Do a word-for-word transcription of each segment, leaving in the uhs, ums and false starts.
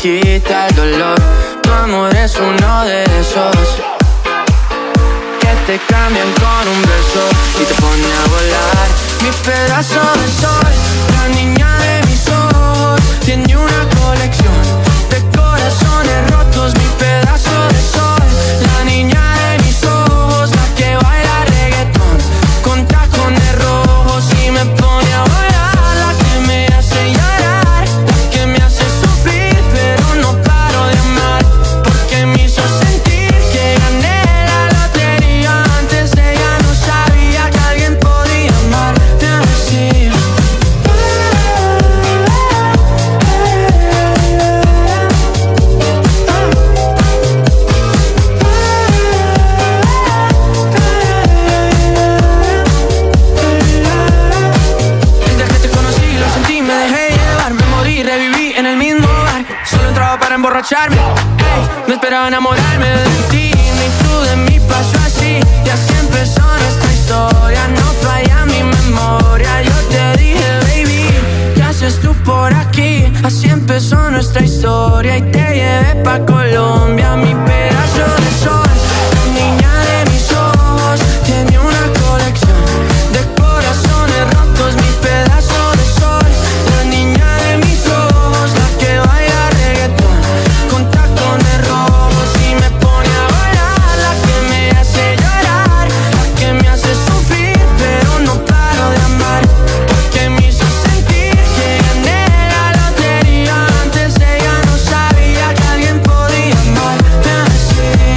quita el dolor. Tu amor es uno de esos que te cambian con un beso y te pone a volar. Mi pedazo de sol, la niña de mis ojos, tiene una colección de corazones rotos. Mi pedazo de sol, la niña de mis ojos, la que baila reggaetón con tacones rojos y me pone a volar. La que me hace llorar, la que me hace sufrir, pero no paro de amar, porque me hizo sentir que gané la lotería. Antes de ella no sabía que alguien podía amarte así. Desde que te conocí lo sentí, me dejé llevar, me morí, reviví en el mismo bar. Solo entraba para emborracharme, ey, no esperaba enamorarme de ti, ni tú de mí. Pasó así y así empezó nuestra historia. No falla mi memoria, yo te dije, baby, ¿qué haces tú por aquí? Así empezó nuestra historia y te llevé pa' Colombia. Mi pedazo de sol, la niña de mis ojos, tiene una colección de corazones rotos. Mi pedazo de sol, la niña de mis ojos, la que baila reggaetón con tacones rojos y me pone a volar. La que me hace llorar, la que me hace sufrir, pero no paro de amar, porque me hizo sentir que gané la lotería. Antes de ella no sabía que alguien podía amarte así.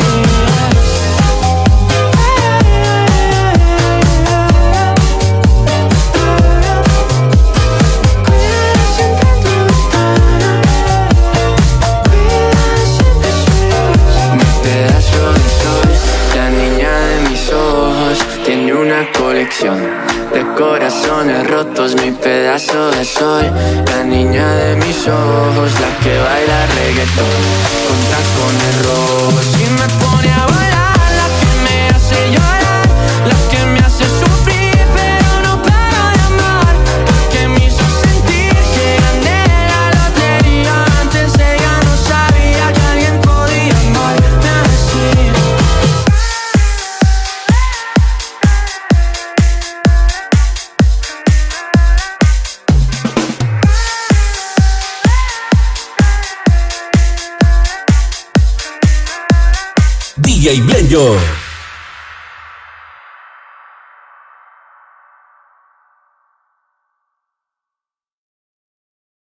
Mi pedazo de sol, la niña de mis ojos, tiene una colección de corazones rotos. Mi pedazo de sol, la niña de mis ojos, la que baila reggaetón con tacones rojos y me pone a volar. La que me hace llorar, la que me hace sufrir, pero no paro de amar, porque me hizo sentir que gané la lotería. Antes de ella no sabía que alguien podía amarte así. D J Blenjo.